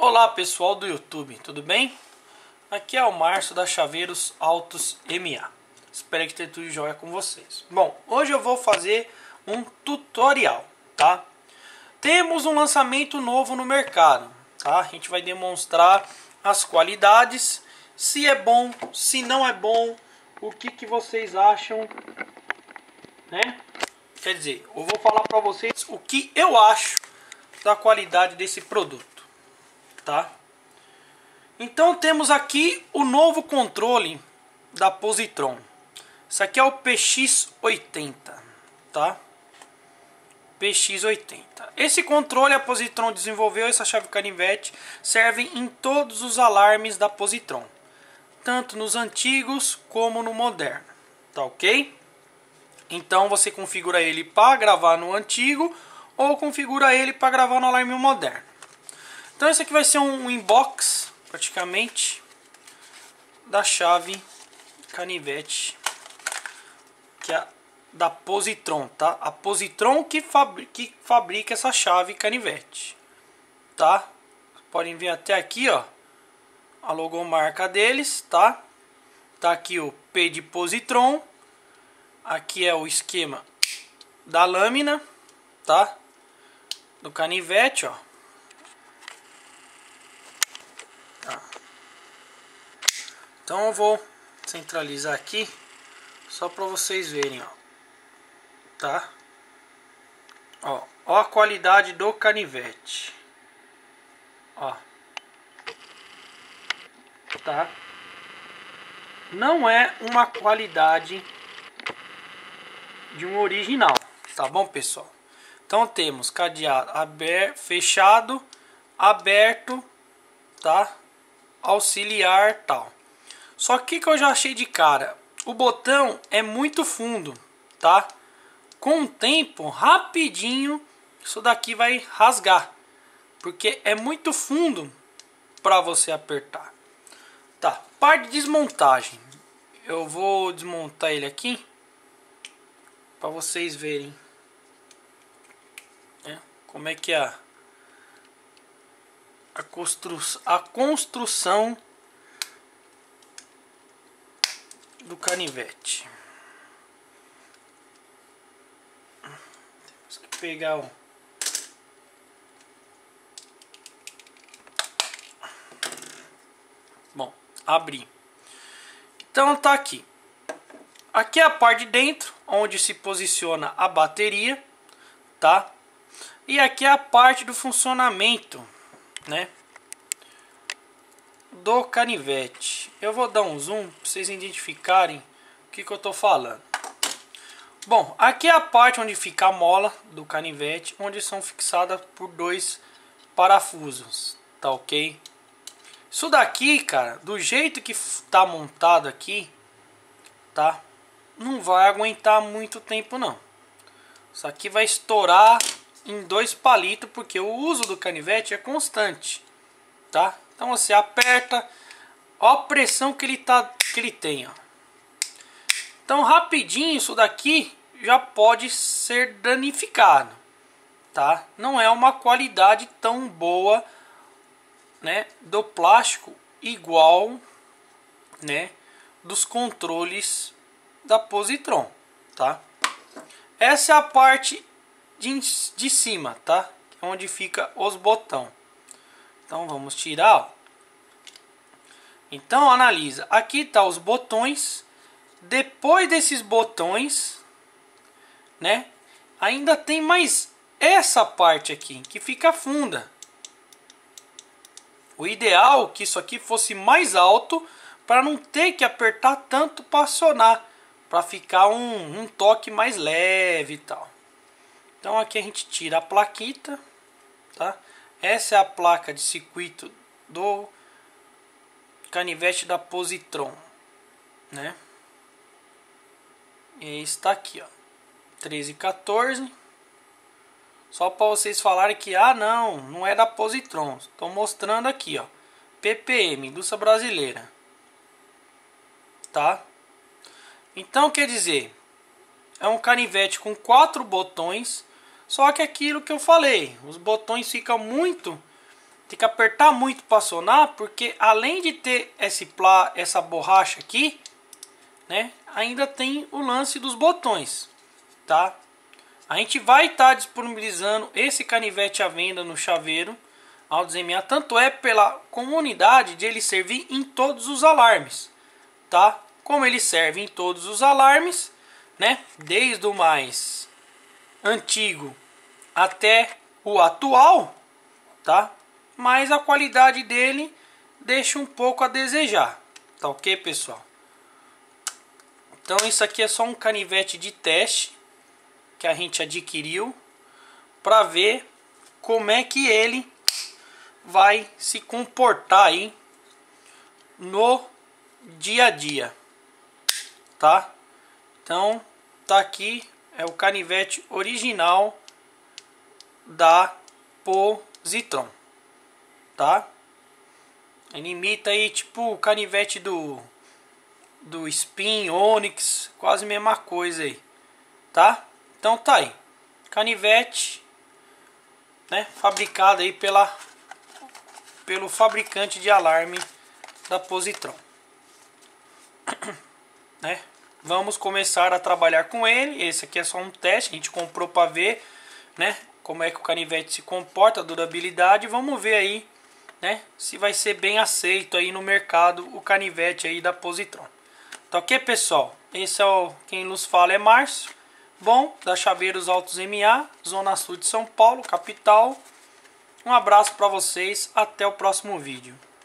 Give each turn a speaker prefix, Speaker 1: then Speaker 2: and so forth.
Speaker 1: Olá pessoal do YouTube, tudo bem? Aqui é o Márcio da Chaveiros Autos MA. Espero que esteja tudo jóia com vocês. Bom, hoje eu vou fazer um tutorial, tá? Temos um lançamento novo no mercado, tá? A gente vai demonstrar as qualidades, se é bom, se não é bom, o que vocês acham, né? Quer dizer, eu vou falar para vocês o que eu acho da qualidade desse produto, tá? Então temos aqui o novo controle da Positron. Isso aqui é o PX80, tá? PX80. Esse controle a Positron desenvolveu, essa chave canivete serve em todos os alarmes da Positron, tanto nos antigos como no moderno, tá ok? Então você configura ele para gravar no antigo ou configura ele para gravar no alarme moderno. Então esse aqui vai ser um inbox praticamente da chave canivete que é da Positron, tá? A Positron que fabrica essa chave canivete, tá? Podem ver até aqui, ó, a logomarca deles, tá? Tá aqui o P de Positron. Aqui é o esquema da lâmina, tá? Do canivete, ó. Tá. Então eu vou centralizar aqui só para vocês verem, ó. Tá? Ó a qualidade do canivete. Ó. Tá? Não é uma qualidade de um original, tá bom, pessoal? Então temos cadeado aberto, fechado, aberto, tá? Auxiliar, tal. Só que eu já achei de cara, o botão é muito fundo, tá? Com o tempo, rapidinho, isso daqui vai rasgar, porque é muito fundo para você apertar. Tá, parte de desmontagem. Eu vou desmontar ele aqui para vocês verem, né, como é que é a construção do canivete. Temos que pegar o... Bom, abrir. Então tá aqui. Aqui é a parte de dentro, onde se posiciona a bateria, tá? E aqui é a parte do funcionamento, né, do canivete. Eu vou dar um zoom para vocês identificarem o que eu tô falando. Bom, aqui é a parte onde fica a mola do canivete, onde são fixadas por dois parafusos, tá ok? Isso daqui, cara, do jeito que tá montado aqui, tá? Não vai aguentar muito tempo não. Isso aqui vai estourar em 2 palitos, porque o uso do canivete é constante, tá? Então você aperta, ó a pressão que ele tem, ó. Então rapidinho isso daqui já pode ser danificado, tá? Não é uma qualidade tão boa, né, do plástico igual, né, dos controles da Positron, tá? Essa é a parte de cima, tá? Onde fica os botões. Então vamos tirar, ó. Então analisa, aqui tá os botões. Depois desses botões, né, ainda tem mais essa parte aqui que fica funda. O ideal é que isso aqui fosse mais alto para não ter que apertar tanto para acionar, para ficar um toque mais leve e tal. Então aqui a gente tira a plaquita, tá? Essa é a placa de circuito do canivete da Positron, né? E está aqui, ó, 1314. Só para vocês falarem que não é da Positron. Estou mostrando aqui, ó, PPM, indústria brasileira, tá? Então quer dizer, é um canivete com 4 botões. Só que aquilo que eu falei, os botões ficam muito Tem que apertar muito para acionar, porque além de ter essa borracha aqui, né, ainda tem o lance dos botões, tá? A gente vai estar disponibilizando esse canivete à venda no chaveiro Altos MA, tanto é pela comunidade de ele servir em todos os alarmes, tá? Como ele serve em todos os alarmes, né, desde o mais antigo até o atual, tá? Mas a qualidade dele deixa um pouco a desejar, tá ok, pessoal? Então isso aqui é só um canivete de teste que a gente adquiriu para ver como é que ele vai se comportar aí no dia a dia, tá? Então tá aqui, é o canivete original da Positron, tá? Ele imita aí tipo o canivete do Spin, Onyx, quase a mesma coisa aí, tá? Então tá aí, canivete, né, fabricado aí pelo fabricante de alarme da Positron, né? Vamos começar a trabalhar com ele. Esse aqui é só um teste, a gente comprou para ver, né, como é que o canivete se comporta, a durabilidade. Vamos ver aí, né, se vai ser bem aceito aí no mercado o canivete aí da Positron. Tá ok, pessoal? Esse é quem nos fala é Márcio, bom, da Chaveiros Altos MA, Zona Sul de São Paulo, capital. Um abraço para vocês, até o próximo vídeo.